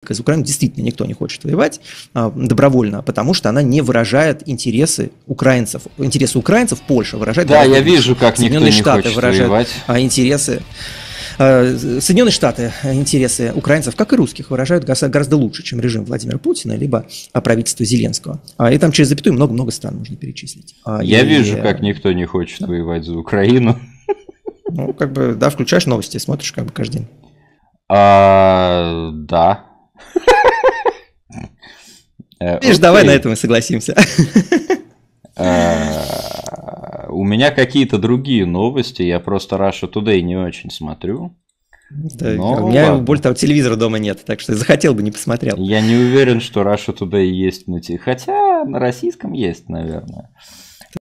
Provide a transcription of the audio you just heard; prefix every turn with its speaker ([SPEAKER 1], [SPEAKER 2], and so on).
[SPEAKER 1] политика. Из Украины действительно никто не хочет воевать добровольно, потому что она не выражает интересы украинцев. Интересы украинцев Польша выражает.
[SPEAKER 2] Да, я вижу, как никто не хочет воевать.
[SPEAKER 1] Интересы. Соединенные Штаты интересы украинцев, как и русских, выражают гораздо лучше, чем режим Владимира Путина, либо правительство Зеленского. И там через запятую много-много стран можно перечислить.
[SPEAKER 2] Я вижу, как никто не хочет воевать за Украину.
[SPEAKER 1] Ну, как бы, да, включаешь новости, смотришь как бы каждый день.
[SPEAKER 2] Да.
[SPEAKER 1] Видишь, давай на этом и согласимся.
[SPEAKER 2] У меня какие-то другие новости, я просто Russia Today не очень смотрю.
[SPEAKER 1] Да, у меня, более того, телевизора дома нет, так что захотел бы, не посмотрел.
[SPEAKER 2] Я не уверен, что Russia Today есть на телевизоре, хотя на российском есть, наверное.